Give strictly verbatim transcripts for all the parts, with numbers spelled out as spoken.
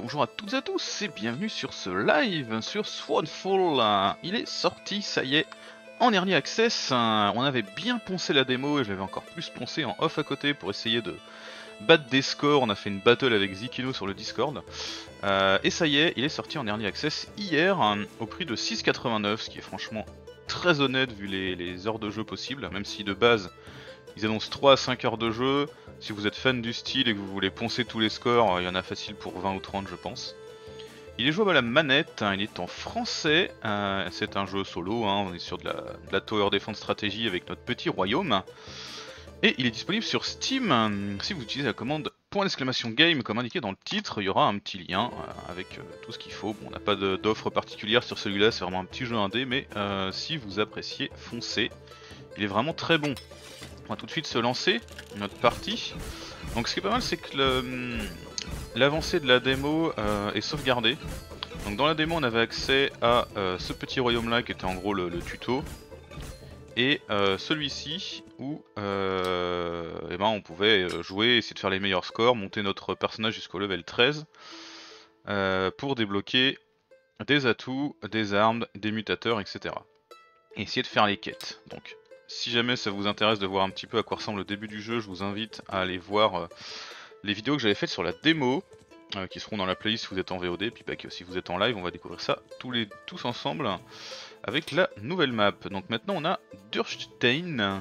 bonjour à toutes et à tous et bienvenue sur ce live sur Swanfall. Il est sorti, ça y est, en Early Access. On avait bien poncé la démo et je l'avais encore plus poncé en off à côté pour essayer de battre des scores. On a fait une battle avec Zikino sur le Discord. Euh, et ça y est, il est sorti en Early Access hier au prix de six quatre-vingt-neuf, ce qui est franchement très honnête vu les, les heures de jeu possibles, même si de base ils annoncent trois à cinq heures de jeu. Si vous êtes fan du style et que vous voulez poncer tous les scores, il y en a facile pour vingt ou trente je pense. Il est jouable à la manette, il est en français, euh, c'est un jeu solo, hein, on est sur de la, de la Tower Defense stratégie avec notre petit royaume. Et il est disponible sur Steam. Si vous utilisez la commande point d'exclamation game comme indiqué dans le titre, il y aura un petit lien euh, avec euh, tout ce qu'il faut. Bon, on n'a pas d'offre particulière sur celui-là, c'est vraiment un petit jeu indé, mais euh, si vous appréciez, foncez. Il est vraiment très bon. On va tout de suite se lancer notre partie. Donc ce qui est pas mal, c'est que l'avancée de la démo euh, est sauvegardée. Donc dans la démo on avait accès à euh, ce petit royaume là qui était en gros le, le tuto. Et euh, celui-ci où euh, eh ben, on pouvait jouer, essayer de faire les meilleurs scores, monter notre personnage jusqu'au level treize euh, pour débloquer des atouts, des armes, des mutateurs, et cetera. Et essayer de faire les quêtes. Donc si jamais ça vous intéresse de voir un petit peu à quoi ressemble le début du jeu, je vous invite à aller voir euh, les vidéos que j'avais faites sur la démo, euh, qui seront dans la playlist si vous êtes en V O D, puis bah, que si vous êtes en live, on va découvrir ça tous, les, tous ensemble avec la nouvelle map. Donc maintenant on a Durstein.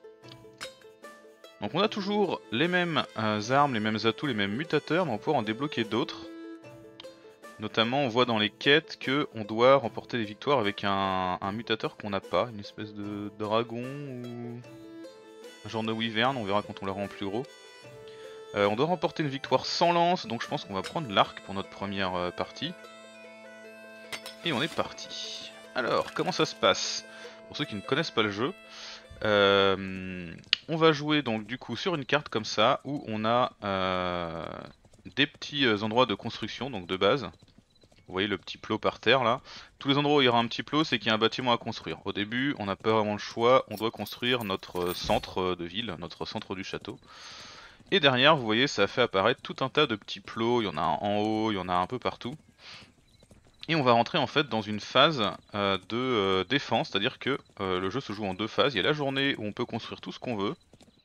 Donc on a toujours les mêmes euh, armes, les mêmes atouts, les mêmes mutateurs, mais on va pouvoir en débloquer d'autres. Notamment on voit dans les quêtes que on doit remporter des victoires avec un, un mutateur qu'on n'a pas, une espèce de dragon ou un genre de wyvern, on verra quand on le rend plus gros. Euh, on doit remporter une victoire sans lance, donc je pense qu'on va prendre l'arc pour notre première euh, partie. Et on est parti. Alors, comment ça se passe? Pour ceux qui ne connaissent pas le jeu, euh, on va jouer donc du coup sur une carte comme ça, où on a euh, des petits euh, endroits de construction, donc de base. Vous voyez le petit plot par terre là. Tous les endroits où il y aura un petit plot, c'est qu'il y a un bâtiment à construire. Au début, on n'a pas vraiment le choix, on doit construire notre centre de ville, notre centre du château. Et derrière, vous voyez, ça fait apparaître tout un tas de petits plots, il y en a un en haut, il y en a un peu partout. Et on va rentrer en fait dans une phase euh, de euh, défense, c'est-à-dire que euh, le jeu se joue en deux phases. Il y a la journée où on peut construire tout ce qu'on veut.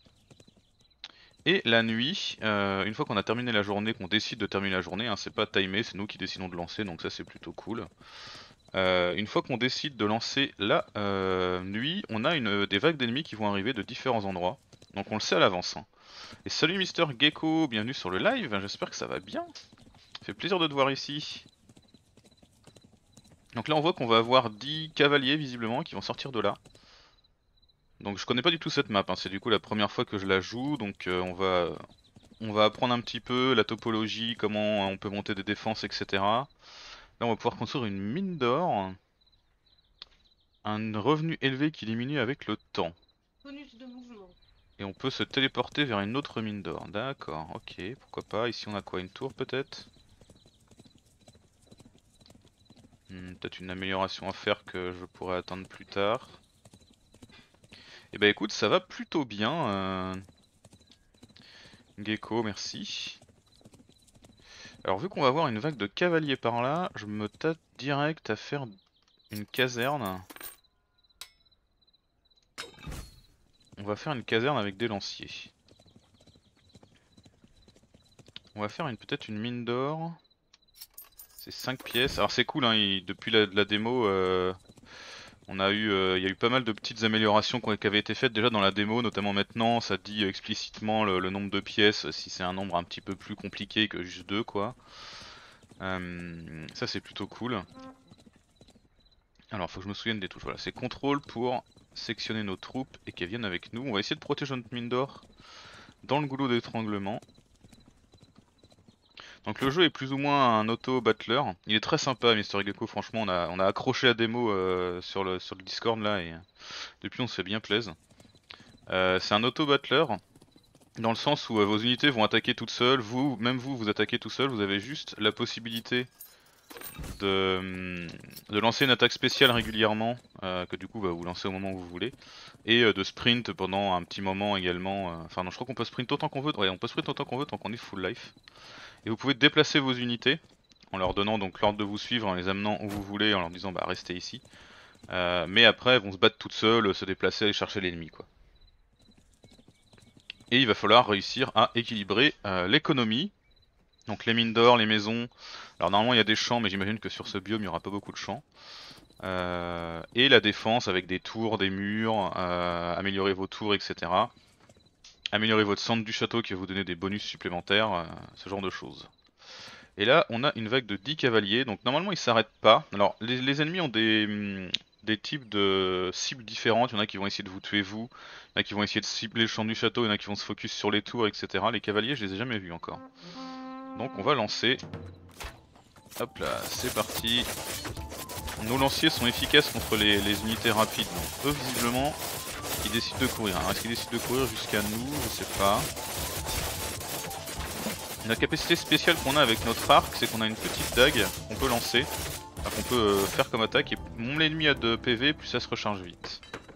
Et la nuit, euh, une fois qu'on a terminé la journée, qu'on décide de terminer la journée, hein, c'est pas timé, c'est nous qui décidons de lancer, donc ça c'est plutôt cool. Euh, une fois qu'on décide de lancer la euh, nuit, on a une, des vagues d'ennemis qui vont arriver de différents endroits. Donc on le sait à l'avance. Hein. Et salut Mister Gecko, bienvenue sur le live, j'espère que ça va bien. Ça fait plaisir de te voir ici. Donc là on voit qu'on va avoir dix cavaliers visiblement qui vont sortir de là. Donc je connais pas du tout cette map, hein. C'est du coup la première fois que je la joue, donc euh, on va on va apprendre un petit peu la topologie, comment on peut monter des défenses, et cetera. Là on va pouvoir construire une mine d'or. Un revenu élevé qui diminue avec le temps. Bonus de mouvement. Et on peut se téléporter vers une autre mine d'or. D'accord, ok, pourquoi pas. Ici on a quoi, une tour peut-être? hmm, Peut-être une amélioration à faire que je pourrais atteindre plus tard. Et bah écoute, ça va plutôt bien. Euh... Gecko, merci. Alors vu qu'on va avoir une vague de cavaliers par là, je me tâte direct à faire une caserne. On va faire une caserne avec des lanciers. On va faire une peut-être une mine d'or. C'est cinq pièces. Alors c'est cool, hein, il, depuis la, la démo, euh, on a eu, euh, il y a eu pas mal de petites améliorations qui, qui avaient été faites déjà dans la démo, notamment maintenant, ça dit explicitement le, le nombre de pièces, si c'est un nombre un petit peu plus compliqué que juste deux, quoi. Euh, ça c'est plutôt cool. Alors faut que je me souvienne des touches. Voilà, c'est contrôle pour sectionner nos troupes et qu'elles viennent avec nous. On va essayer de protéger notre mine d'or dans le goulot d'étranglement. Donc le jeu est plus ou moins un auto-battler. Il est très sympa, Mister Gecko, franchement on a, on a accroché la démo euh, sur, le, sur le Discord là et depuis on se fait bien plaisir. Euh, c'est un auto-battler dans le sens où euh, vos unités vont attaquer toutes seules, vous, même vous, vous attaquez tout seul, vous avez juste la possibilité de, de lancer une attaque spéciale régulièrement, euh, que du coup bah, vous lancez au moment où vous voulez, et euh, de sprint pendant un petit moment également. Euh, enfin non, je crois qu'on peut sprint autant qu'on veut, ouais on peut sprint autant qu'on veut tant qu'on est full life. Et vous pouvez déplacer vos unités en leur donnant donc l'ordre de vous suivre, en les amenant où vous voulez, en leur disant bah restez ici. Euh, mais après elles vont se battre toutes seules, se déplacer, aller chercher l'ennemi quoi. Et il va falloir réussir à équilibrer euh, l'économie. Donc les mines d'or, les maisons. Alors normalement il y a des champs, mais j'imagine que sur ce biome il n'y aura pas beaucoup de champs. Euh, et la défense avec des tours, des murs, euh, améliorer vos tours, et cetera. Améliorer votre centre du château qui va vous donner des bonus supplémentaires, euh, ce genre de choses. Et là on a une vague de dix cavaliers, donc normalement ils s'arrêtent pas. Alors les, les ennemis ont des, hum, des types de cibles différentes, il y en a qui vont essayer de vous tuer vous, il y en a qui vont essayer de cibler le champ du château, il y en a qui vont se focus sur les tours, et cetera. Les cavaliers je les ai jamais vus encore. Donc on va lancer. Hop là, c'est parti. Nos lanciers sont efficaces contre les, les unités rapides, donc eux visiblement ils décident de courir. Alors est-ce qu'ils décident de courir jusqu'à nous? Je sais pas. La capacité spéciale qu'on a avec notre arc, c'est qu'on a une petite dague qu'on peut lancer, enfin, qu'on peut euh, faire comme attaque, et moins l'ennemi a de P V, plus ça se recharge vite.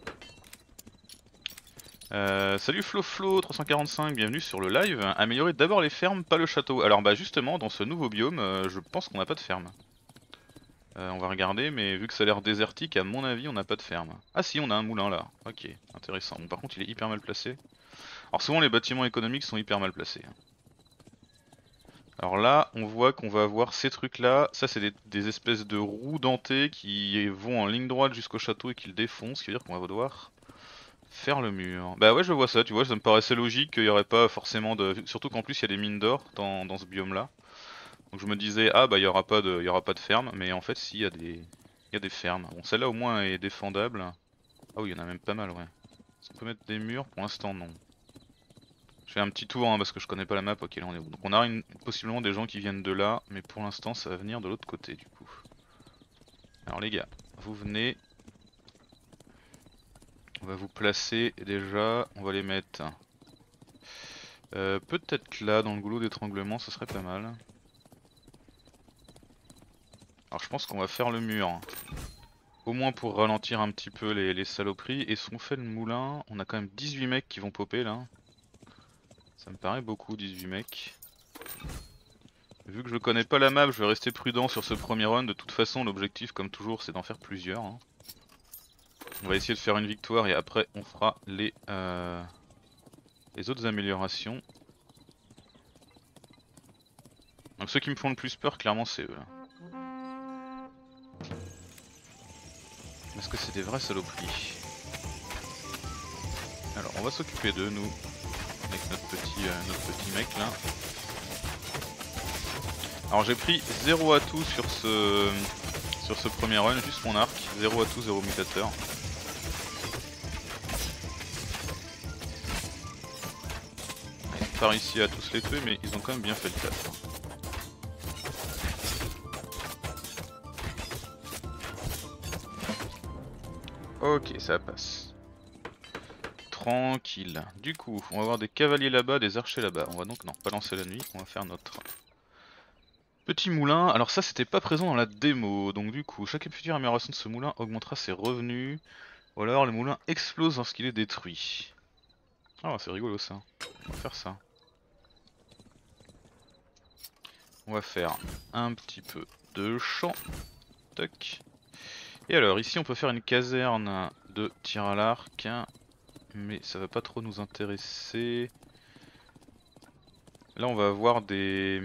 Euh, salut FloFlo trois cent quarante-cinq, bienvenue sur le live. Améliorer d'abord les fermes, pas le château. Alors bah justement, dans ce nouveau biome, euh, je pense qu'on n'a pas de ferme. Euh, on va regarder, mais vu que ça a l'air désertique, à mon avis, on n'a pas de ferme. Ah si, on a un moulin là. Ok, intéressant. Bon, par contre, il est hyper mal placé. Alors souvent, les bâtiments économiques sont hyper mal placés. Alors là, on voit qu'on va avoir ces trucs là. Ça, c'est des, des espèces de roues dentées qui vont en ligne droite jusqu'au château et qui le défoncent. Ce qui veut dire qu'on va devoir faire le mur. Bah ouais, je vois ça, tu vois, ça me paraissait logique qu'il n'y aurait pas forcément de... Surtout qu'en plus, il y a des mines d'or dans, dans ce biome là. Donc je me disais, ah bah il n'y aura, pas de, il y aura pas de ferme. Mais en fait, si, il y a des, il y a des fermes. Bon, celle-là au moins est défendable. Ah oui, il y en a même pas mal, ouais. Est-ce qu'on peut mettre des murs? Pour l'instant, non. Je fais un petit tour hein, parce que je connais pas la map. Ok, là on est où? Donc on a une, possiblement des gens qui viennent de là, mais pour l'instant ça va venir de l'autre côté du coup. Alors les gars, vous venez. On va vous placer déjà. On va les mettre euh, peut-être là dans le goulot d'étranglement, ça serait pas mal. Alors je pense qu'on va faire le mur. Au moins pour ralentir un petit peu les, les saloperies. Et si on fait le moulin, on a quand même dix-huit mecs qui vont popper là. Ça me paraît beaucoup, dix-huit mecs. Vu que je connais pas la map, je vais rester prudent sur ce premier run. De toute façon, l'objectif, comme toujours, c'est d'en faire plusieurs. Hein. On va essayer de faire une victoire et après, on fera les, euh, les autres améliorations. Donc ceux qui me font le plus peur, clairement, c'est eux. Là. Parce que c'est des vrais saloperies. Alors, on va s'occuper d'eux, nous. Avec notre petit, euh, notre petit mec là. Alors j'ai pris zéro atout sur ce sur ce premier run, juste mon arc, zéro atout, zéro mutateur. Ils n'ont pas réussi à tous les tuer mais ils ont quand même bien fait le taf. Ok, ça passe. Tranquille. Du coup, on va avoir des cavaliers là-bas, des archers là-bas. On va donc non pas lancer la nuit, on va faire notre petit moulin. Alors ça c'était pas présent dans la démo, donc du coup chaque future amélioration de ce moulin augmentera ses revenus. Ou alors le moulin explose lorsqu'il est détruit. Ah c'est rigolo ça, on va faire ça. On va faire un petit peu de champ. Toc. Et alors ici on peut faire une caserne de tir à l'arc. Mais ça va pas trop nous intéresser. Là on va avoir des...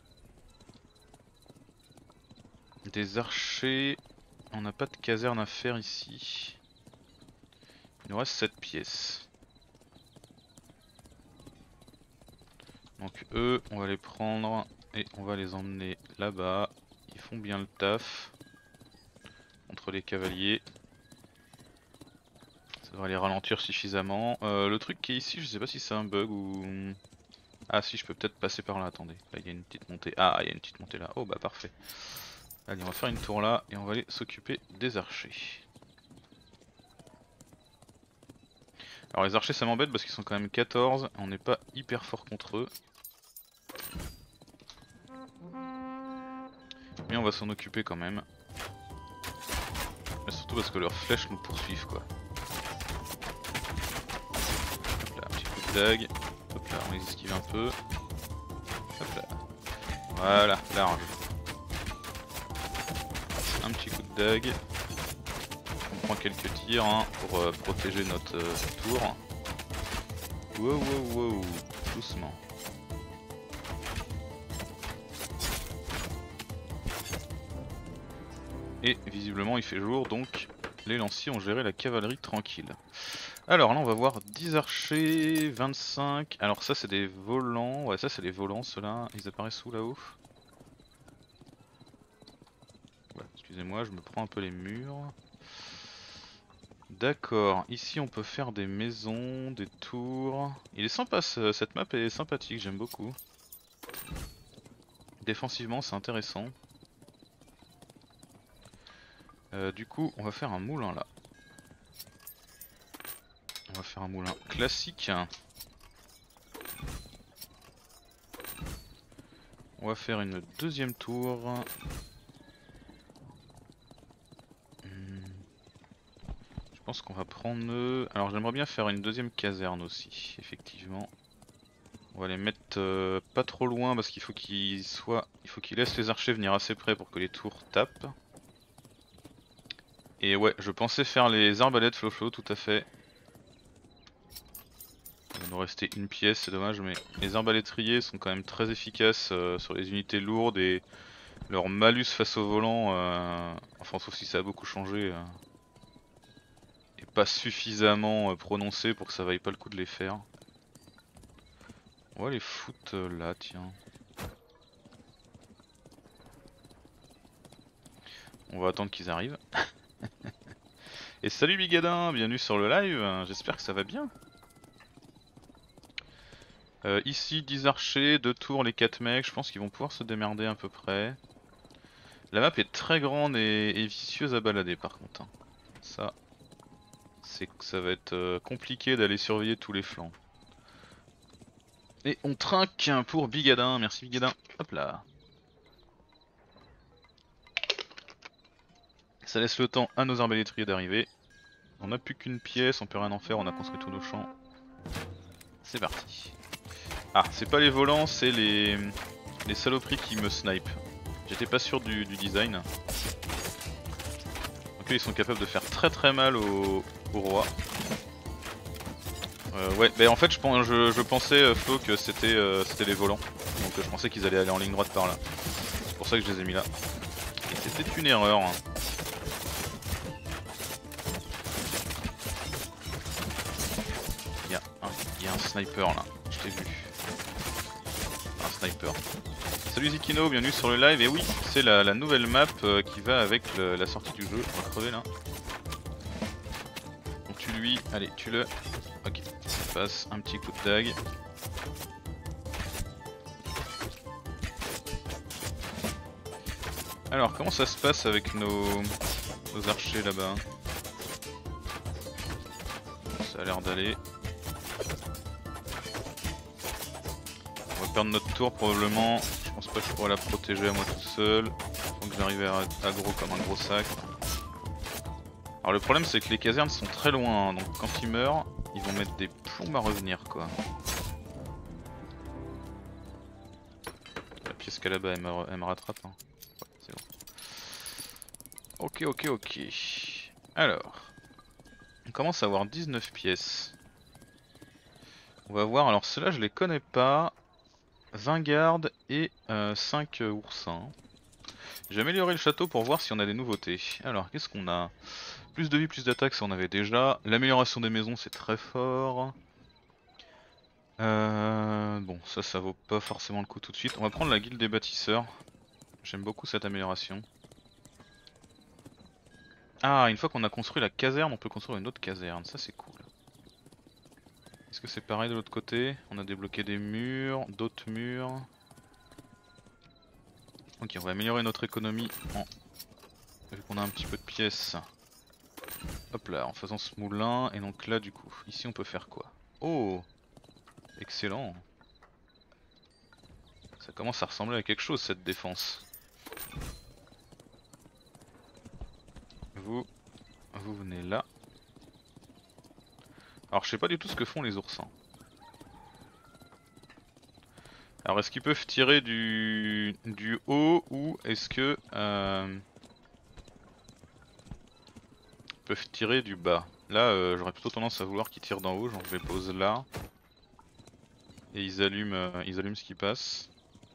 Des archers. On n'a pas de caserne à faire ici. Il nous reste sept pièces. Donc eux on va les prendre et on va les emmener là-bas. Ils font bien le taf. Contre les cavaliers. Ça devrait les ralentir suffisamment. Euh, le truc qui est ici, je sais pas si c'est un bug ou... Ah si, je peux peut-être passer par là, attendez. Là il y a une petite montée. Ah il y a une petite montée là. Oh bah parfait. Allez on va faire une tour là et on va aller s'occuper des archers. Alors les archers ça m'embête parce qu'ils sont quand même quatorze. On n'est pas hyper fort contre eux. Mais on va s'en occuper quand même. Mais surtout parce que leurs flèches nous poursuivent quoi. Hop là, un petit coup de dague. Hop là, on les esquive un peu. Hop là. Voilà, large. un petit coup de dague. On prend quelques tirs hein, pour euh, protéger notre euh, tour. Wow wow wow, doucement. Et visiblement il fait jour, donc les lanciers ont géré la cavalerie tranquille. Alors là on va voir dix archers, vingt-cinq, alors ça c'est des volants, ouais ça c'est les volants ceux-là, ils apparaissent où là-haut? Ouais, excusez-moi, je me prends un peu les murs. D'accord, ici on peut faire des maisons, des tours. Il est sympa, ce, cette map est sympathique, j'aime beaucoup. Défensivement c'est intéressant. Euh, du coup on va faire un moulin là. On va faire un moulin classique. On va faire une deuxième tour. Hmm. Je pense qu'on va prendre... Alors j'aimerais bien faire une deuxième caserne aussi, effectivement. On va les mettre euh, pas trop loin parce qu'il faut qu'ils soient... Il faut qu'ils laissent les archers venir assez près pour que les tours tapent. Et ouais, je pensais faire les arbalètes flow-flow, tout à fait. Il va nous rester une pièce, c'est dommage, mais les arbalétriers sont quand même très efficaces euh, sur les unités lourdes et leur malus face au volant, euh, enfin sauf si ça a beaucoup changé, euh, est pas suffisamment euh, prononcé pour que ça vaille pas le coup de les faire. On va les foutre euh, là, tiens. On va attendre qu'ils arrivent. Et salut Bigadin, bienvenue sur le live, j'espère que ça va bien. Euh, ici dix archers, deux tours, les quatre mecs, je pense qu'ils vont pouvoir se démerder à peu près. La map est très grande et, et vicieuse à balader par contre. Hein. Ça, c'est que ça va être euh, compliqué d'aller surveiller tous les flancs. Et on trinque pour Bigadin, merci Bigadin. Hop là. Ça laisse le temps à nos arbalétriers d'arriver. On n'a plus qu'une pièce, on peut rien en faire, on a construit tous nos champs. C'est parti. Ah, c'est pas les volants, c'est les... les saloperies qui me snipe. J'étais pas sûr du, du design. Donc eux, ils sont capables de faire très très mal au, au roi. Euh, ouais, bah en fait je, je, je pensais euh, Flo que c'était euh, c'était les volants. Donc euh, je pensais qu'ils allaient aller en ligne droite par là. C'est pour ça que je les ai mis là. Et c'était une erreur. Hein. Il y a un, il y a un sniper là, je t'ai vu. Un sniper. Salut Zikino, bienvenue sur le live. Et oui, c'est la, la nouvelle map euh, qui va avec le, la sortie du jeu. On va crever là. On tue lui, allez, tue-le. Ok, ça passe, un petit coup de dague. Alors, comment ça se passe avec nos, nos archers là-bas? Ça a l'air d'aller. On va perdre notre tour probablement. Je pense pas que je pourrais la protéger à moi tout seul. Faut que j'arrive à aggro comme un gros sac. Alors le problème c'est que les casernes sont très loin, hein, donc quand ils meurent, ils vont mettre des plombes à revenir quoi. La pièce qu'elle a là-bas elle me, elle me rattrape. Hein. Ouais, c'est bon. Ok ok ok. Alors, on commence à avoir dix-neuf pièces. On va voir, alors ceux-là je les connais pas. vingt gardes et euh, cinq euh, oursins. J'ai amélioré le château pour voir si on a des nouveautés. Alors qu'est-ce qu'on a? Plus de vie, plus d'attaque, ça on avait déjà. L'amélioration des maisons c'est très fort. Euh, bon ça ça vaut pas forcément le coup tout de suite. On va prendre la guilde des bâtisseurs. J'aime beaucoup cette amélioration. Ah, une fois qu'on a construit la caserne on peut construire une autre caserne, ça c'est cool. Est-ce que c'est pareil de l'autre côté? On a débloqué des murs, d'autres murs. Ok, on va améliorer notre économie en... vu qu'on a un petit peu de pièces. Hop là, en faisant ce moulin, et donc là du coup, ici on peut faire quoi? Oh! Excellent! Ça commence à ressembler à quelque chose cette défense. Vous, vous venez là. Alors je sais pas du tout ce que font les oursins. Alors est-ce qu'ils peuvent tirer du, du haut ou est-ce que... Euh... peuvent tirer du bas. Là euh, j'aurais plutôt tendance à vouloir qu'ils tirent d'en haut, genre je les pose là. Et ils allument, euh, ils allument ce qui passe.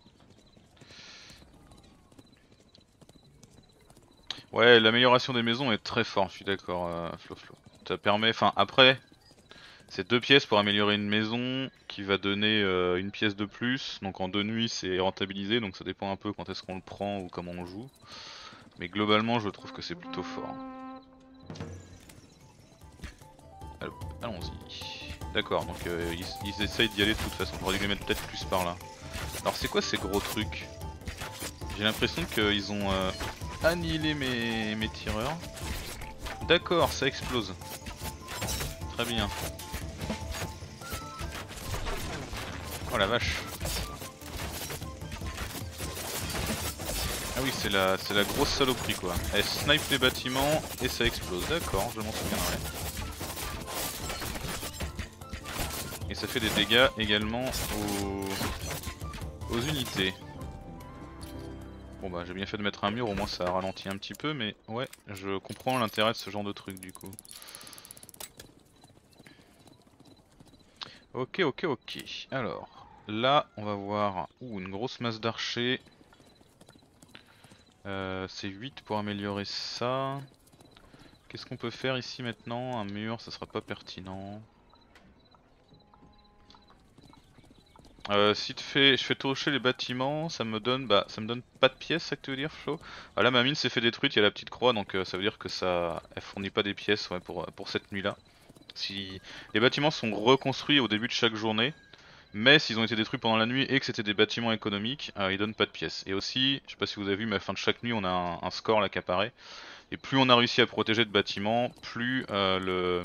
Ouais, l'amélioration des maisons est très forte, je suis d'accord, euh, Flo Flo. Ça permet, enfin après, c'est deux pièces pour améliorer une maison qui va donner euh, une pièce de plus. Donc en deux nuits c'est rentabilisé, donc ça dépend un peu quand est-ce qu'on le prend ou comment on joue. Mais globalement je trouve que c'est plutôt fort. Allons-y. D'accord, donc euh, ils, ils essayent d'y aller de toute façon. J'aurais dû les mettre peut-être plus par là. Alors c'est quoi ces gros trucs? J'ai l'impression qu'ils ont euh, annihilé mes, mes tireurs. D'accord, ça explose. Très bien. Oh la vache. Ah oui, c'est la, c'est la grosse saloperie quoi. Elle snipe les bâtiments et ça explose. D'accord, je m'en souviendrai. Et ça fait des dégâts également aux, aux unités. Bon bah j'ai bien fait de mettre un mur, au moins ça ralentit un petit peu, mais ouais, je comprends l'intérêt de ce genre de truc du coup. Ok, ok, ok. Alors, là on va voir ouh, une grosse masse d'archers. Euh, c'est huit pour améliorer ça. Qu'est-ce qu'on peut faire ici maintenant? Un mur, ça sera pas pertinent. Euh, si tu fais, je fais toucher les bâtiments, ça me donne, bah, ça me donne pas de pièces, c'est ça que tu veux dire, Flo? Ah là, ma mine s'est fait détruite, il y a la petite croix, donc euh, ça veut dire que ça, elle fournit pas des pièces, ouais, pour pour cette nuit-là. Si les bâtiments sont reconstruits au début de chaque journée, mais s'ils ont été détruits pendant la nuit et que c'était des bâtiments économiques, euh, ils donnent pas de pièces. Et aussi, je sais pas si vous avez vu, mais à la fin de chaque nuit, on a un, un score là qui apparaît. Et plus on a réussi à protéger de bâtiments, plus euh, le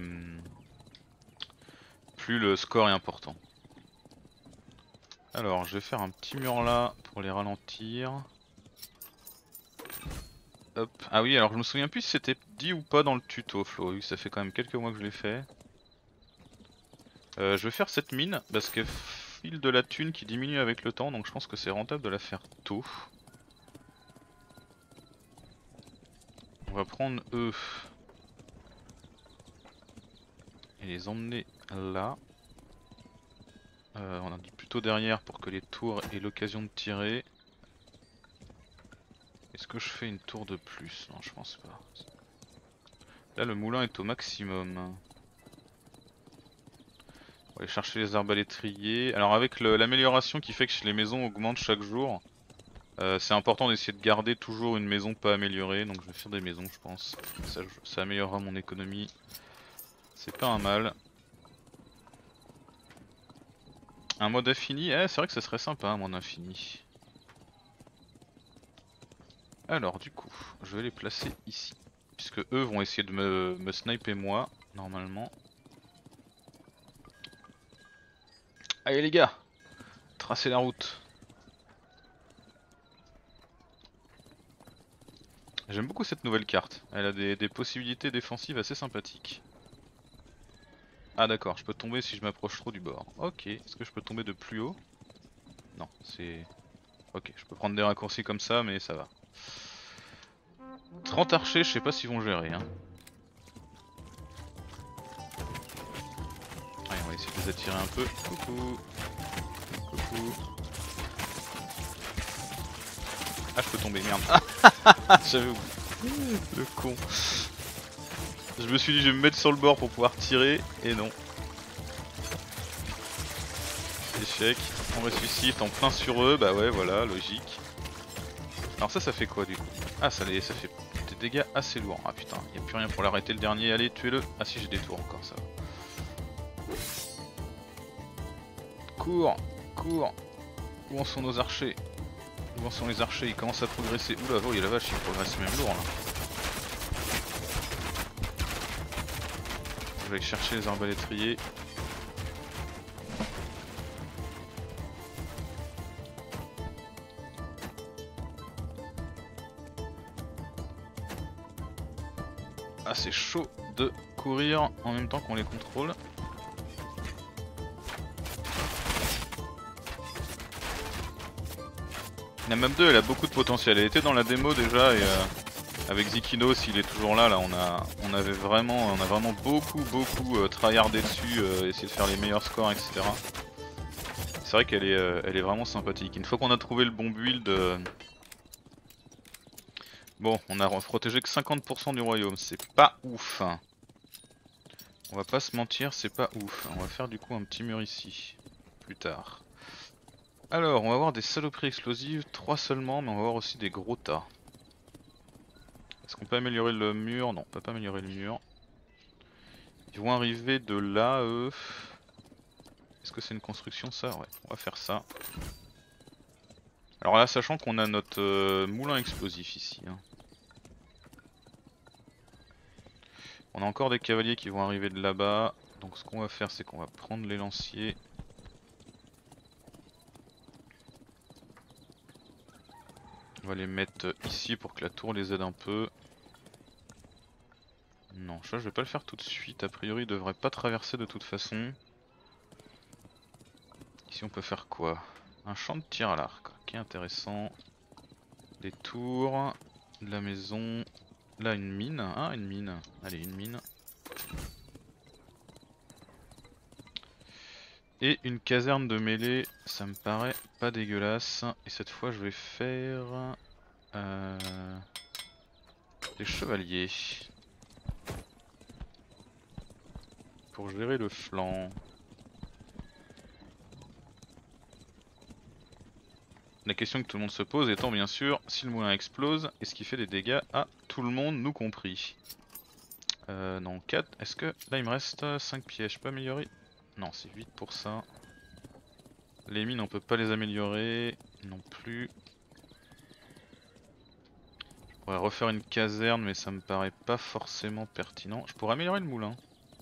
plus le score est important. Alors, je vais faire un petit mur là pour les ralentir. Hop. Ah oui, alors je me souviens plus si c'était dit ou pas dans le tuto, Flo, vu que ça fait quand même quelques mois que je l'ai fait. Euh, je vais faire cette mine parce qu'elle file de la thune qui diminue avec le temps, donc je pense que c'est rentable de la faire tôt. On va prendre eux et les emmener là. Euh, on a dit plutôt derrière pour que les tours aient l'occasion de tirer. Est-ce que je fais une tour de plus? Non, je pense pas. Là, le moulin est au maximum. On va aller chercher les arbalétriers. Alors avec l'amélioration qui fait que les maisons augmentent chaque jour, euh, c'est important d'essayer de garder toujours une maison pas améliorée. Donc je vais faire des maisons, je pense. Ça, ça améliorera mon économie. C'est pas un mal. Un mode infini, eh, c'est vrai que ça serait sympa un mode infini. Alors du coup, je vais les placer ici. Puisque eux vont essayer de me, me sniper moi, normalement. Allez les gars, tracez la route. J'aime beaucoup cette nouvelle carte, elle a des, des possibilités défensives assez sympathiques. Ah d'accord, je peux tomber si je m'approche trop du bord. Ok, est-ce que je peux tomber de plus haut? Non, c'est... Ok, je peux prendre des raccourcis comme ça, mais ça va. trente archers, je sais pas s'ils vont gérer. Hein. Allez, on va essayer de les attirer un peu. Coucou. Coucou. Ah, je peux tomber, merde. J'avais oublié. Le con. Je me suis dit je vais me mettre sur le bord pour pouvoir tirer, et non. Échec. On ressuscite en plein sur eux, bah ouais, voilà, logique. Alors ça, ça fait quoi du coup? Ah, ça, les, ça fait des dégâts assez lourds. Ah putain, y a plus rien pour l'arrêter le dernier, allez, tuez-le. Ah si, j'ai des tours encore, ça va. Cours, cours. Où en sont nos archers? Où en sont les archers? Ils commencent à progresser. Oula, oh, il y a la vache, ils progressent même lourd là. Je vais aller chercher les arbalétriers. Ah, c'est chaud de courir en même temps qu'on les contrôle. La map deux elle a beaucoup de potentiel, elle était dans la démo déjà et euh, Avec Zikino, s'il est toujours là, là on a on avait vraiment on a vraiment beaucoup beaucoup euh, tryhardé dessus, euh, essayer de faire les meilleurs scores, et cetera. C'est vrai qu'elle est euh, elle est vraiment sympathique. Une fois qu'on a trouvé le bon build, euh... bon, on a protégé que cinquante pour cent du royaume, c'est pas ouf. On va pas se mentir, c'est pas ouf. On va faire du coup un petit mur ici, plus tard. Alors, on va avoir des saloperies explosives, trois seulement, mais on va avoir aussi des gros tas. Est-ce qu'on peut améliorer le mur? Non, on peut pas améliorer le mur. Ils vont arriver de là, eux. Est-ce que c'est une construction ça? Ouais, on va faire ça. Alors là, sachant qu'on a notre euh, moulin explosif ici. Hein. On a encore des cavaliers qui vont arriver de là-bas. Donc ce qu'on va faire, c'est qu'on va prendre les lanciers. On va les mettre ici pour que la tour les aide un peu. Non, ça je vais pas le faire tout de suite. A priori, il devrait pas traverser de toute façon. Ici, on peut faire quoi? Un champ de tir à l'arc, qui est intéressant. Des tours, de la maison. Là, une mine. Ah, une mine. Allez, une mine. Et une caserne de mêlée, ça me paraît pas dégueulasse. Et cette fois, je vais faire euh, des chevaliers pour gérer le flanc. La question que tout le monde se pose étant bien sûr si le moulin explose, est-ce qu'il fait des dégâts à tout le monde, nous compris. Euh, non, quatre. Est-ce que là il me reste cinq pièges, je peux améliorer? Non, c'est huit pour ça. Les mines on peut pas les améliorer non plus. Je pourrais refaire une caserne mais ça me paraît pas forcément pertinent. Je pourrais améliorer le moulin.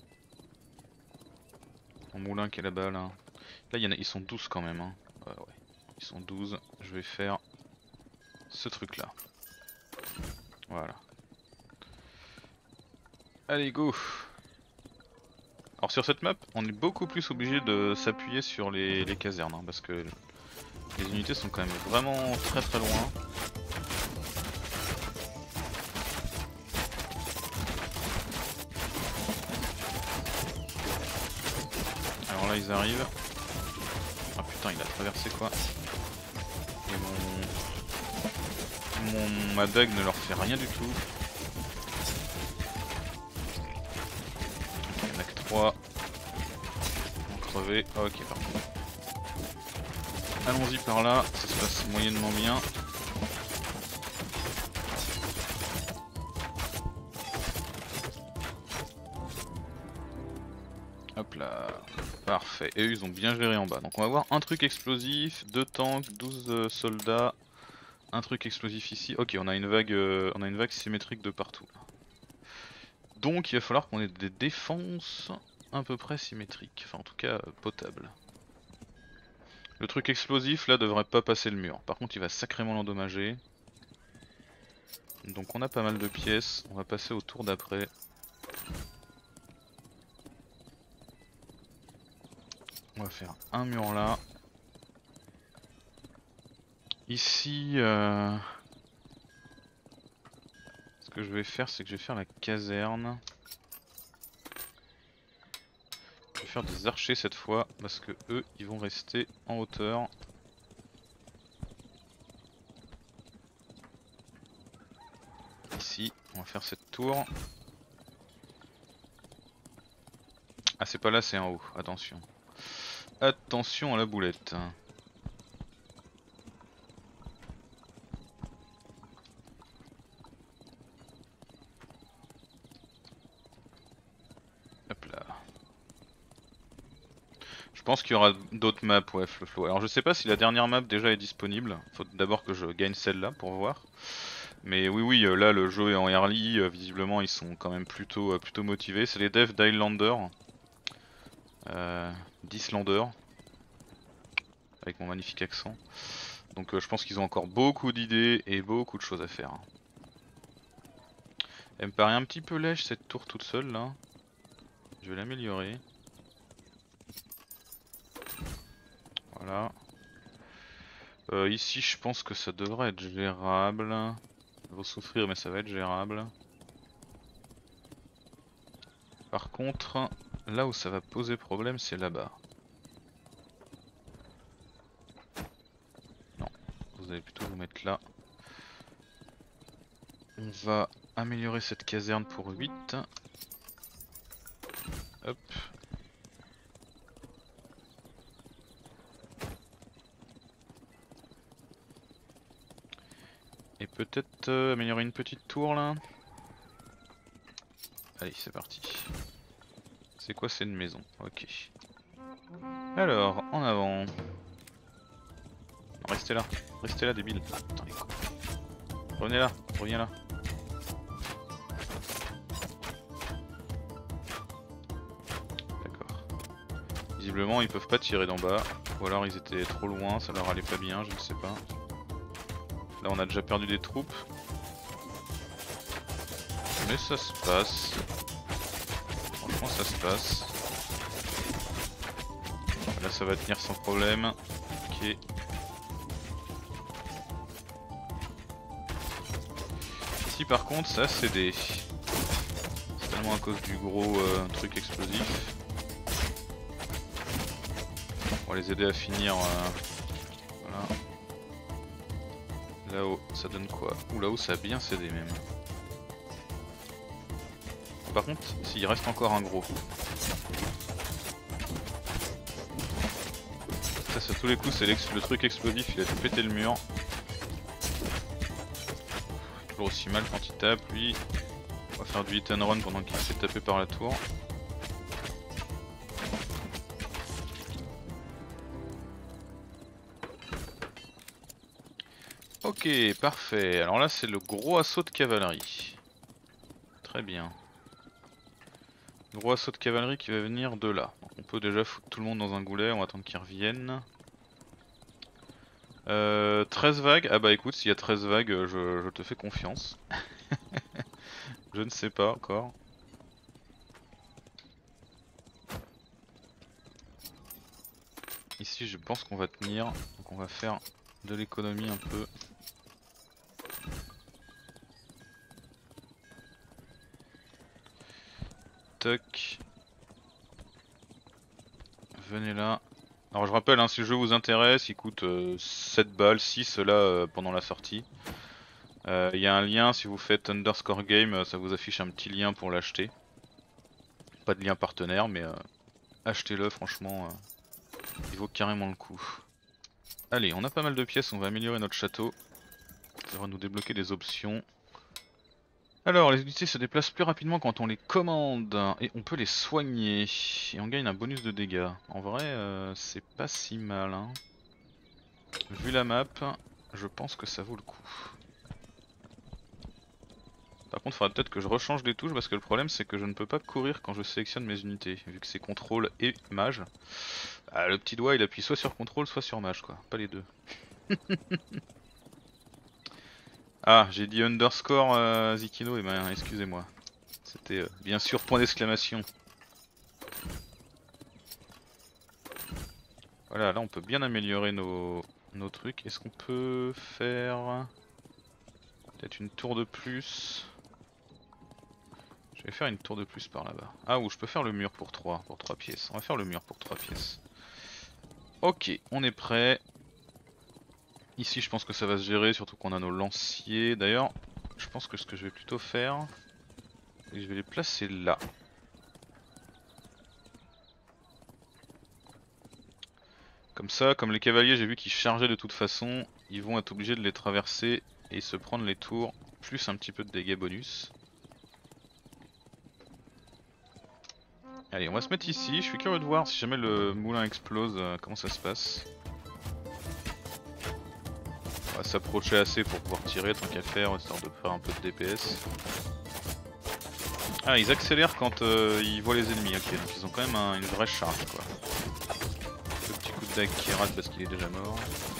Mon moulin qui est là-bas là. Là y en a, ils sont douze quand même. Hein. Ouais, ouais. Ils sont douze. Je vais faire ce truc là. Voilà. Allez go. Alors sur cette map, on est beaucoup plus obligé de s'appuyer sur les, les casernes, hein, parce que les unités sont quand même vraiment très très loin. Alors là ils arrivent. Ah putain, il a traversé quoi. Et mon... mon... ma dague ne leur fait rien du tout. Il n'y en a que trois. Ils vont crever. Ah, ok, parfait. Allons-y par là, ça se passe moyennement bien. Hop là, parfait. Et eux ils ont bien géré en bas. Donc on va avoir un truc explosif, deux tanks, douze euh, soldats, un truc explosif ici. Ok, on a une vague, euh, on a une vague symétrique de partout. Donc il va falloir qu'on ait des défenses à peu près symétriques, enfin en tout cas euh, potables. Le truc explosif là devrait pas passer le mur. Par contre il va sacrément l'endommager. Donc on a pas mal de pièces. On va passer au tour d'après. On va faire un mur là. Ici, euh... ce que je vais faire, c'est que je vais faire la caserne. Je vais faire des archers cette fois, parce que eux, ils vont rester en hauteur. Ici, on va faire cette tour. Ah, c'est pas là, c'est en haut. Attention. Attention à la boulette. Hop là. Je pense qu'il y aura d'autres maps, ouais, Floflo. Alors je sais pas si la dernière map déjà est disponible. Faut d'abord que je gagne celle-là pour voir. Mais oui, oui, là le jeu est en early. Visiblement, ils sont quand même plutôt, plutôt motivés. C'est les devs d'Highlander. Euh, d'Islander. Avec mon magnifique accent. Donc euh, je pense qu'ils ont encore beaucoup d'idées et beaucoup de choses à faire. Elle me paraît un petit peu lèche cette tour toute seule là. Je vais l'améliorer. Voilà. Euh, ici je pense que ça devrait être gérable. Ils vont souffrir mais ça va être gérable. Par contre, là où ça va poser problème c'est là-bas. Non, vous allez plutôt vous mettre là. On va améliorer cette caserne pour huit. Hop. Et peut-être euh, améliorer une petite tour là. Allez, c'est parti. C'est quoi, c'est une maison? Ok. Alors, en avant. Non, restez là, restez là, débile. Attends, les cons. Revenez là, reviens là. D'accord. Visiblement, ils peuvent pas tirer d'en bas. Ou alors ils étaient trop loin, ça leur allait pas bien, je ne sais pas. Là, on a déjà perdu des troupes. Mais ça se passe. Franchement, ça se passe. Là, ça va tenir sans problème. Ok. Ici, par contre, ça a cédé. C'est tellement à cause du gros euh, truc explosif. On va les aider à finir. Euh... Voilà. Là-haut, ça donne quoi? Ou là-haut, ça a bien cédé même. Par contre, s'il reste encore un gros. Ça, c'est à tous les coups, c'est le truc explosif, il a fait péter le mur. Toujours aussi mal quand il tape, lui. On va faire du hit and run pendant qu'il se fait taper par la tour. Ok, parfait. Alors là, c'est le gros assaut de cavalerie. Très bien. Gros assaut de cavalerie qui va venir de là. Donc on peut déjà foutre tout le monde dans un goulet, on va attendre qu'ils reviennent. Euh, treize vagues, ah bah écoute, s'il y a treize vagues, je, je te fais confiance. Je ne sais pas encore. Ici je pense qu'on va tenir, donc on va faire de l'économie un peu. Toc. Venez là. Alors je rappelle, hein, si le jeu vous intéresse, il coûte euh, sept balles, six là euh, pendant la sortie. Il euh, y a un lien, si vous faites underscore game, ça vous affiche un petit lien pour l'acheter. Pas de lien partenaire, mais euh, achetez-le, franchement, euh, il vaut carrément le coup. Allez, on a pas mal de pièces, on va améliorer notre château. Ça va nous débloquer des options. Alors, les unités se déplacent plus rapidement quand on les commande et on peut les soigner. Et on gagne un bonus de dégâts. En vrai, euh, c'est pas si mal. Hein. Vu la map, je pense que ça vaut le coup. Par contre, il faudra peut-être que je rechange les touches parce que le problème c'est que je ne peux pas courir quand je sélectionne mes unités. Vu que c'est contrôle et mage. Ah, le petit doigt il appuie soit sur contrôle soit sur mage quoi, pas les deux. Ah, j'ai dit underscore euh, Zikino, et ben excusez-moi. C'était euh, bien sûr point d'exclamation. Voilà, là on peut bien améliorer nos, nos trucs. Est-ce qu'on peut faire peut-être une tour de plus? Je vais faire une tour de plus par là-bas. Ah, ou je peux faire le mur pour trois, pour trois pièces. On va faire le mur pour trois pièces. Ok, on est prêt. Ici je pense que ça va se gérer, surtout qu'on a nos lanciers. D'ailleurs, je pense que ce que je vais plutôt faire, c'est que je vais les placer là. Comme ça, comme les cavaliers j'ai vu qu'ils chargeaient de toute façon, ils vont être obligés de les traverser et se prendre les tours, plus un petit peu de dégâts bonus. Allez, on va se mettre ici, je suis curieux de voir si jamais le moulin explose, euh, comment ça se passe. On va s'approcher assez pour pouvoir tirer tant qu'à faire, histoire de faire un peu de D P S. Ah, ils accélèrent quand euh, ils voient les ennemis, ok, donc ils ont quand même un, une vraie charge quoi. Le petit coup de dague qui rate parce qu'il est déjà mort.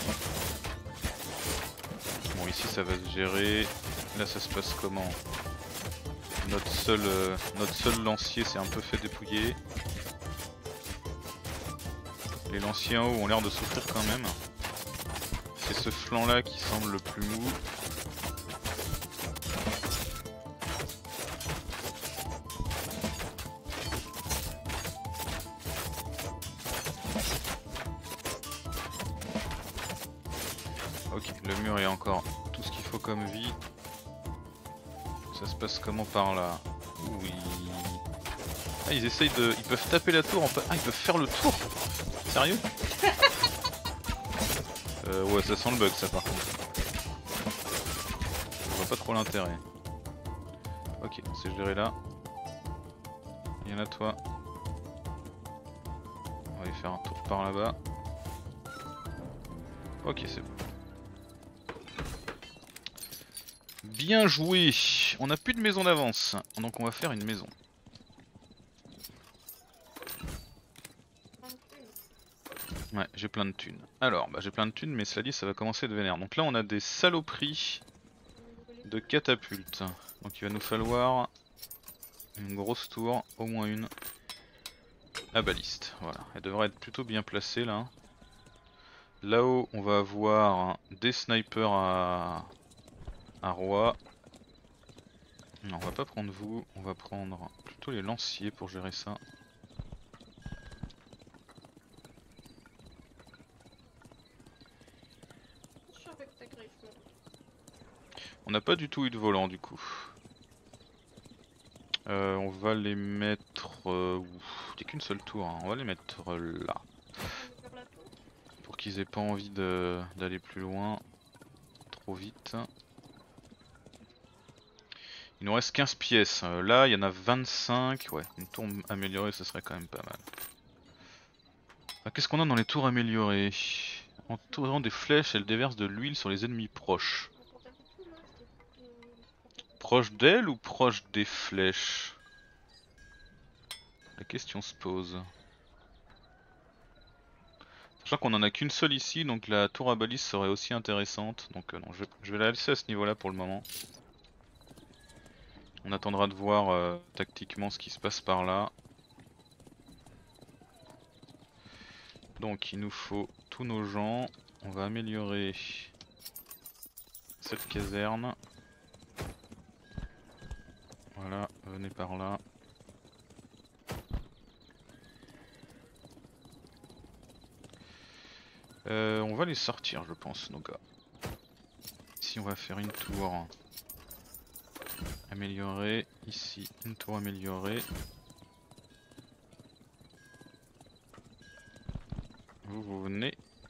Bon, ici ça va se gérer. Là ça se passe comment? Notre seul, euh, notre seul lancier s'est un peu fait dépouiller. Les lanciers en haut ont l'air de souffrir quand même. C'est ce flanc là qui semble le plus mou. le mur est encore tout ce qu'il faut comme vie. Ça se passe comment par là? Oui. Ah, ils essayent de... Ils peuvent taper la tour en... Ah, ils peuvent faire le tour. Sérieux? Euh, ouais, ça sent le bug ça par contre. Je vois pas trop l'intérêt. Ok, c'est géré là. Il y en a toi. On va aller faire un tour par là-bas. Ok, c'est bon. Bien joué. On n'a plus de maison d'avance, donc on va faire une maison. Ouais, j'ai plein de thunes. Alors, bah j'ai plein de thunes, mais cela dit, ça va commencer de vénère. Donc là, on a des saloperies de catapultes. Donc il va nous falloir une grosse tour, au moins une, à baliste. Voilà, elle devrait être plutôt bien placée là. Là-haut, on va avoir des snipers à, à roi. Non, on va pas prendre vous, on va prendre plutôt les lanciers pour gérer ça. On n'a pas du tout eu de volant du coup. Euh, on va les mettre... Euh, il n'y a qu'une seule tour, hein. On va les mettre là. Pour qu'ils aient pas envie d'aller plus loin. Trop vite. Il nous reste quinze pièces. Euh, là il y en a vingt-cinq. Ouais, une tour améliorée ce serait quand même pas mal. Ah, qu'est-ce qu'on a dans les tours améliorées? En tirant des flèches, elle déverse de l'huile sur les ennemis proches. Proche d'elle ou proche des flèches? La question se pose. Sachant qu'on en a qu'une seule ici, donc la tour à balise serait aussi intéressante. Donc euh, non, je, je vais la laisser à ce niveau là pour le moment. On attendra de voir euh, tactiquement ce qui se passe par là. Donc il nous faut tous nos gens. On va améliorer cette caserne. Voilà, venez par là. Euh, on va les sortir je pense nos gars. Ici on va faire une tour améliorée, ici une tour améliorée. Vous vous venez.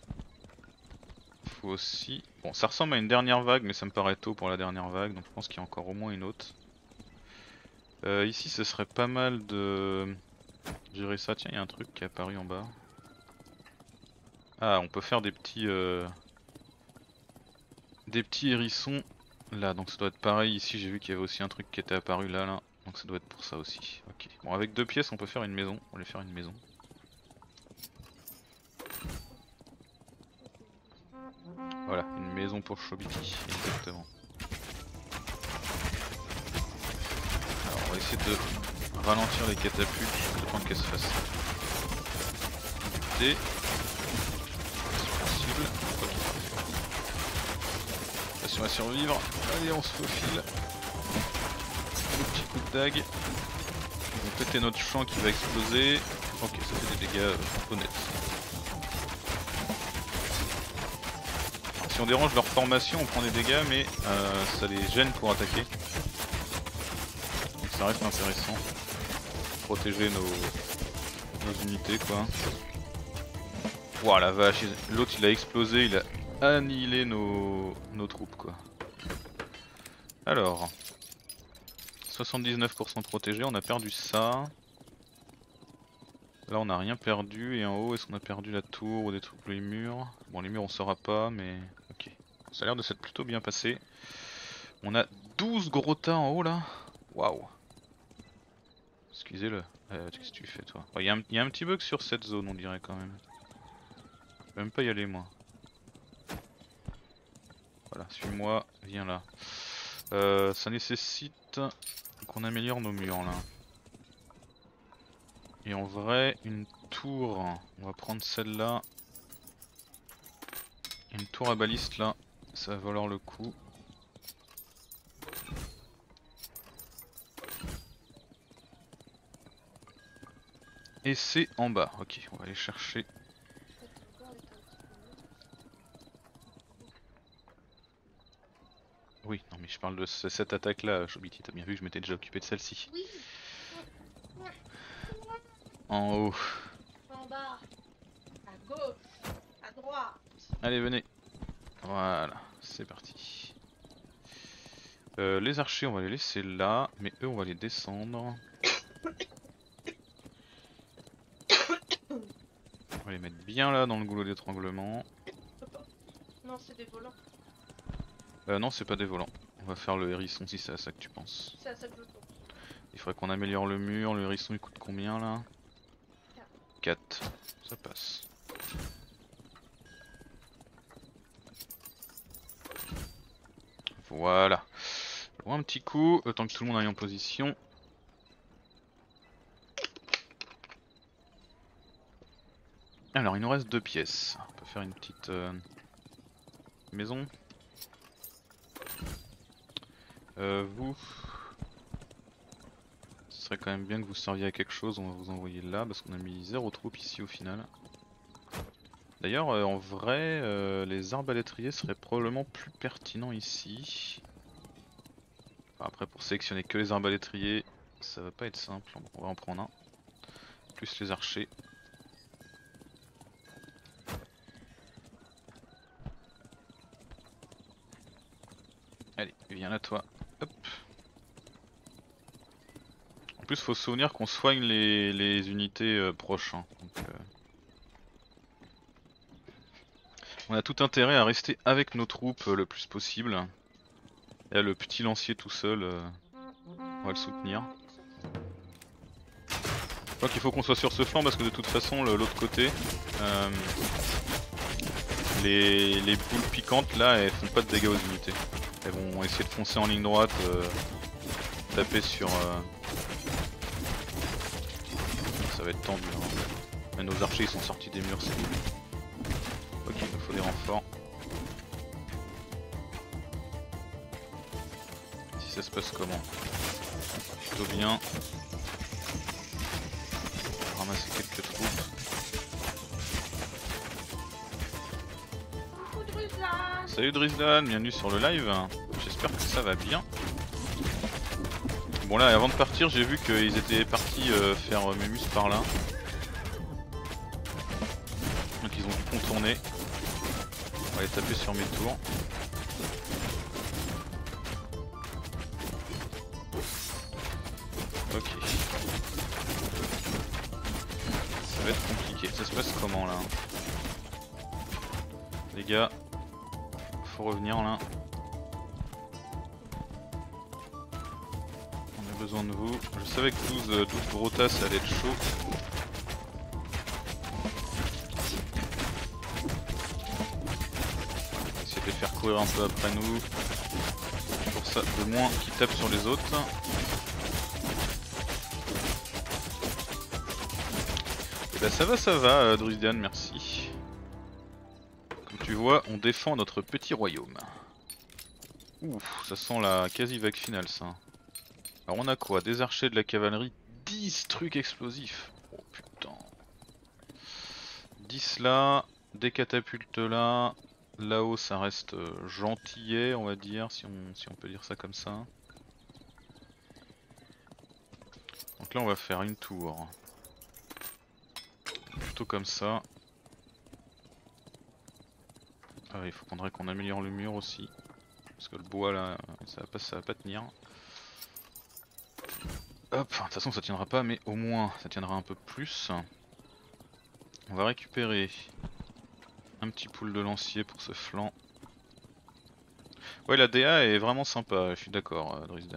Faut aussi... Bon ça ressemble à une dernière vague mais ça me paraît tôt pour la dernière vague donc je pense qu'il y a encore au moins une autre. Euh, ici ce serait pas mal de gérer ça. Tiens il y a un truc qui est apparu en bas. Ah on peut faire des petits... Euh... Des petits hérissons là, donc ça doit être pareil. Ici j'ai vu qu'il y avait aussi un truc qui était apparu là, là. Donc ça doit être pour ça aussi. Ok. Bon avec deux pièces on peut faire une maison. On va aller faire une maison. Voilà, une maison pour Chobiti, exactement. Alors on va essayer de ralentir les catapultes, le temps qu'elles se fassent buter. C'est possible. Ok. Attention à survivre. Allez on se faufile. Le petit coup de dague. On va péter notre champ qui va exploser. Ok, ça fait des dégâts euh, honnêtes. Alors, si on dérange leur formation, on prend des dégâts, mais euh, ça les gêne pour attaquer. Donc ça reste intéressant. Protéger nos, nos unités quoi. Ouah la vache, l'autre il a explosé, il a annihilé nos, nos troupes quoi. Alors, soixante-dix-neuf pour cent protégé, on a perdu ça. Là on n'a rien perdu et en haut est-ce qu'on a perdu la tour ou des trucs les murs? Bon les murs on saura pas mais ok. Ça a l'air de s'être plutôt bien passé. On a douze gros tas en haut là. Waouh. Excusez-le. Euh, Qu'est-ce que tu fais toi? Il oh, y, y a un petit bug sur cette zone on dirait quand même. Je peux même pas y aller moi. Voilà, suis-moi, viens là. Euh, ça nécessite qu'on améliore nos murs là. Et en vrai, une tour, on va prendre celle-là. Une tour à baliste là, ça va valoir le coup. Et c'est en bas, ok, on va aller chercher. parle de ce- cette attaque là, Chobiti, t'as bien vu que je m'étais déjà occupé de celle-ci. Oui. En haut. En bas. À gauche. À droite. Allez, venez. Voilà, c'est parti. Euh, les archers, on va les laisser là, mais eux, on va les descendre. On va les mettre bien là dans le goulot d'étranglement. Non, c'est des volants. Euh, non, c'est pas des volants. On va faire le hérisson si c'est à ça que tu penses. C'est à ça que je pense. Il faudrait qu'on améliore le mur. Le hérisson il coûte combien là? quatre. Ça passe. Voilà. Un petit coup, autant que tout le monde aille en position. Alors il nous reste deux pièces. On peut faire une petite euh, maison. Euh, vous, ce serait quand même bien que vous serviez à quelque chose. On va vous envoyer là parce qu'on a mis zéro troupe ici au final. D'ailleurs euh, en vrai euh, les arbalétriers seraient probablement plus pertinents ici. Enfin, après pour sélectionner que les arbalétriers ça va pas être simple, on va en prendre un. Plus les archers. Allez, viens là toi. Hop. En plus faut se souvenir qu'on soigne les, les unités euh, proches. Hein. Donc, euh... on a tout intérêt à rester avec nos troupes euh, le plus possible. Et là, le petit lancier tout seul, euh, on va le soutenir. Je crois qu'il faut qu'on soit sur ce flanc parce que de toute façon l'autre côté, euh, les, les boules piquantes là elles font pas de dégâts aux unités. Elles vont essayer de foncer en ligne droite, euh, taper sur... Euh... Ça va être tendu. Hein. Mais nos archers ils sont sortis des murs, c'est cool. Ok, il nous faut des renforts. Si ça se passe comment? Plutôt bien. Ramasser quelques troupes. Salut Drizdan, bienvenue sur le live. J'espère que ça va bien. Bon là avant de partir j'ai vu qu'ils étaient partis euh, faire euh, Mémus par là. Donc ils ont dû contourner. On va aller taper sur mes tours. Ok. Ça va être compliqué. Ça se passe comment là? Les gars, faut revenir là. On a besoin de vous. Je savais que douze, douze Brotas ça allait être chaud. Essayer de les faire courir un peu après nous. Pour ça, de moins qu'ils tapent sur les autres. Et bah ça va, ça va, euh, Druidian, merci. Comme tu vois, on défend notre petit royaume. Ouf, ça sent la quasi-vague finale ça. Alors on a quoi? Des archers, de la cavalerie, dix trucs explosifs. Oh putain. dix là, des catapultes là. Là-haut ça reste gentillet on va dire, si on, si on peut dire ça comme ça. Donc là on va faire une tour. Plutôt comme ça. Ah il faudrait qu'on améliore le mur aussi. Parce que le bois là, ça va pas, ça va pas tenir. Hop, de toute façon ça tiendra pas mais au moins ça tiendra un peu plus. On va récupérer un petit pool de lancier pour ce flanc. Ouais la D A est vraiment sympa, je suis d'accord euh, Drizdan.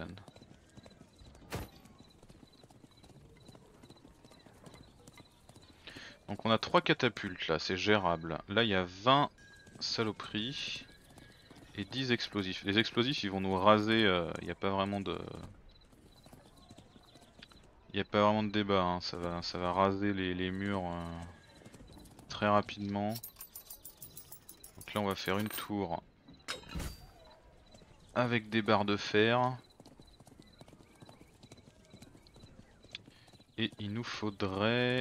Donc on a trois catapultes là, c'est gérable. Là il y a vingt saloperies et dix explosifs. Les explosifs ils vont nous raser, il euh, n'y a pas vraiment de... Il n'y a pas vraiment de débat, hein. ça, va, ça va raser les, les murs euh, très rapidement. Donc là on va faire une tour avec des barres de fer. Et il nous faudrait...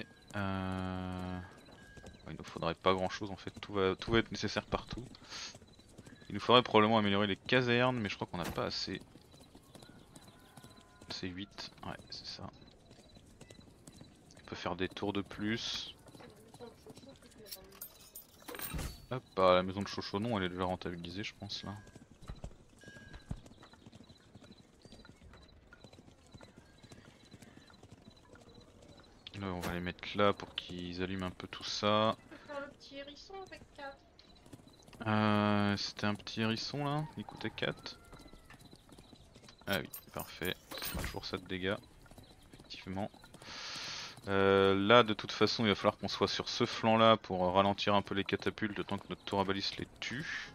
Euh... Il nous faudrait pas grand chose en fait, tout va, tout va être nécessaire partout. Il nous faudrait probablement améliorer les casernes, mais je crois qu'on n'a pas assez. C'est huit, ouais, c'est ça. On peut faire des tours de plus. Hop, bah, la maison de Chochonon, elle est déjà rentabilisée, je pense là. Là, on va les mettre là pour qu'ils allument un peu tout ça. On peut faire le petit hérisson avec quatre. Euh, C'était un petit hérisson là, il coûtait quatre. Ah oui, parfait, ça fera toujours ça de dégâts, effectivement. Euh, là de toute façon il va falloir qu'on soit sur ce flanc là pour ralentir un peu les catapultes le temps que notre tour à baliste les tue.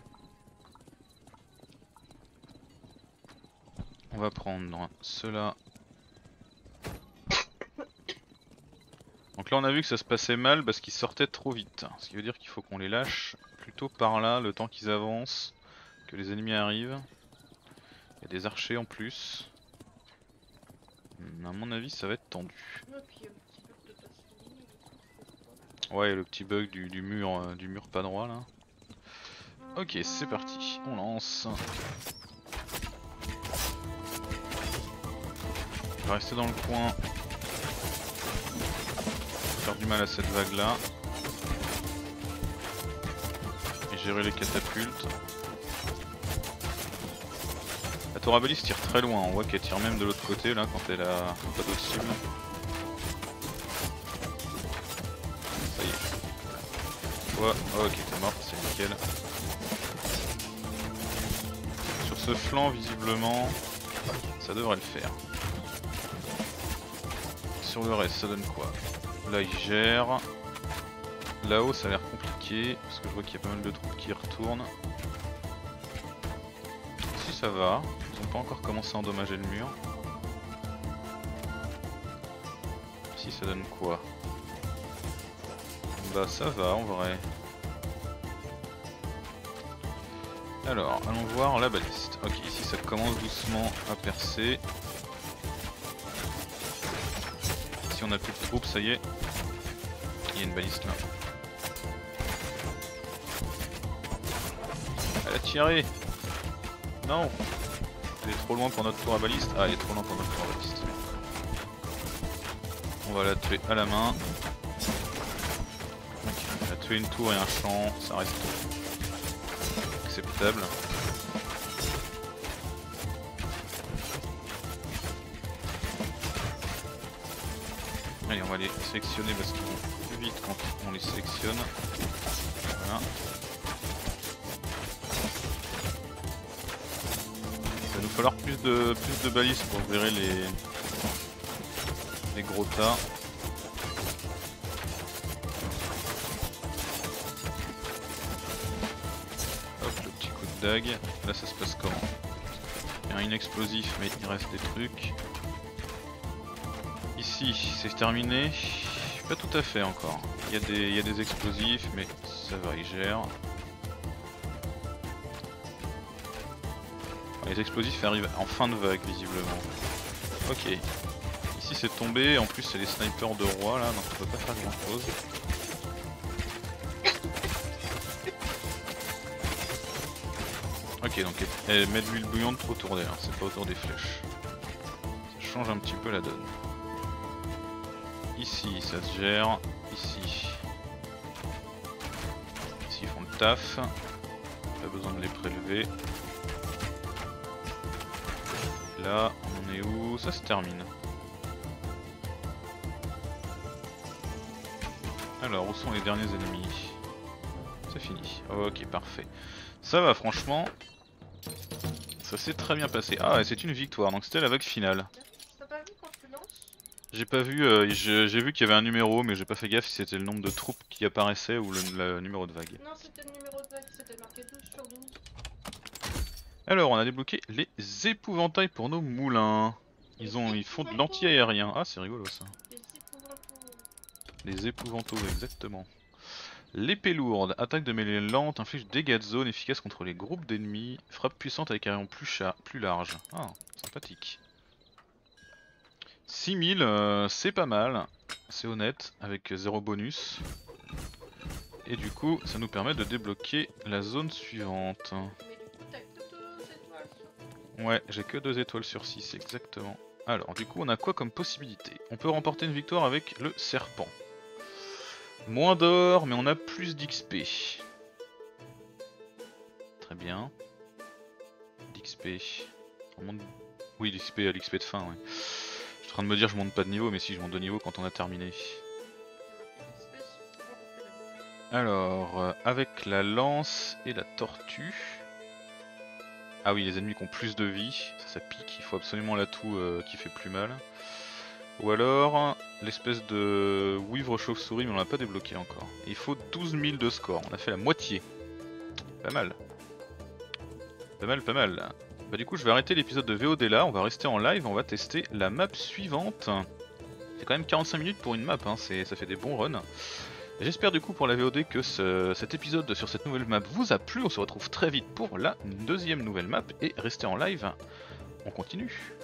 On va prendre ceux-là. Donc là on a vu que ça se passait mal parce qu'ils sortaient trop vite. Ce qui veut dire qu'il faut qu'on les lâche plutôt par là le temps qu'ils avancent, que les ennemis arrivent. Il y a des archers en plus. À mon avis ça va être tendu. Ouais, le petit bug du, du mur euh, du mur pas droit là. Ok, c'est parti, on lance. Je vais rester dans le coin. Faire du mal à cette vague là. Et gérer les catapultes. La tour à baliste tire très loin, on voit qu'elle tire même de l'autre côté là quand elle a pas d'autre cible. Ça y est. Ouais, oh, ok, t'es morte, c'est nickel. Sur ce flanc, visiblement, ça devrait le faire. Sur le reste, ça donne quoi? Là, il gère. Là-haut, ça a l'air compliqué, parce que je vois qu'il y a pas mal de troupes qui retournent. Si ça va, ils ont pas encore commencé à endommager le mur. Si ça donne quoi? Bah ça va en vrai. Alors, allons voir la baliste. Ok, ici ça commence doucement à percer. Si on a plus de troupes, ça y est. Il y a une baliste là. Elle a tiré. Non. Elle est trop loin pour notre tour à baliste. Ah, elle est trop loin pour notre tour à baliste. On va la tuer à la main. Ok, on a tué une tour et un champ, ça reste acceptable. Allez, on va les sélectionner parce qu'ils vont plus vite quand on les sélectionne. Voilà. Il va nous falloir plus de, plus de balises pour gérer les, les gros tas. Dague. Là ça se passe comment? Il y a un inexplosif mais il reste des trucs. Ici c'est terminé. Pas tout à fait encore. Il y a des, il y a des explosifs mais ça va, ils gèrent. Les explosifs arrivent en fin de vague visiblement. Ok. Ici c'est tombé, en plus c'est les snipers de roi là donc on peut pas faire grand chose. Ok, donc elle met de l'huile bouillante autour d'elle, hein, c'est pas autour des flèches. Ça change un petit peu la donne. Ici ça se gère, ici. Ici ils font le taf. Pas besoin de les prélever. Là, on est où? Ça se termine. Alors, où sont les derniers ennemis? C'est fini. Ok, parfait. Ça va, franchement. Ça s'est très bien passé. Ah, et c'est une victoire, donc c'était la vague finale. T'as pas vu quand tu lances? J'ai pas vu, euh, j'ai vu qu'il y avait un numéro, mais j'ai pas fait gaffe si c'était le nombre de troupes qui apparaissait ou le, le numéro de vague. Non, c'était le numéro de vague, c'était marqué douze sur douze. Alors, on a débloqué les épouvantails pour nos moulins. Ils ont, ils font de l'anti-aérien. Ah, c'est rigolo ça. Les épouvantails. Les épouvantails, exactement. L'épée lourde, attaque de mêlée lente, inflige dégâts de zone efficace contre les groupes d'ennemis, frappe puissante avec un rayon plus, plus large. Ah, sympathique. six mille, euh, c'est pas mal, c'est honnête, avec zéro bonus. Et du coup, ça nous permet de débloquer la zone suivante. Mais les Ouais, j'ai que deux étoiles sur six, exactement. Alors, du coup, on a quoi comme possibilité? On peut remporter une victoire avec le serpent. Moins d'or, mais on a plus d'X P. Très bien. D'X P. On monte... Oui, l'X P à l'X P de fin, ouais. Je suis en train de me dire je monte pas de niveau, mais si je monte de niveau quand on a terminé. Alors, euh, avec la lance et la tortue... Ah oui, les ennemis qui ont plus de vie, ça, ça pique, il faut absolument l'atout euh, qui fait plus mal. Ou alors, l'espèce de Wivre chauve-souris, mais on l'a pas débloqué encore. Il faut douze mille de score, on a fait la moitié. Pas mal. Pas mal, pas mal. Bah du coup, je vais arrêter l'épisode de V O D là, on va rester en live, on va tester la map suivante. C'est quand même quarante-cinq minutes pour une map, hein, ça fait des bons runs. J'espère du coup pour la V O D que ce, cet épisode sur cette nouvelle map vous a plu. On se retrouve très vite pour la deuxième nouvelle map et restez en live, on continue.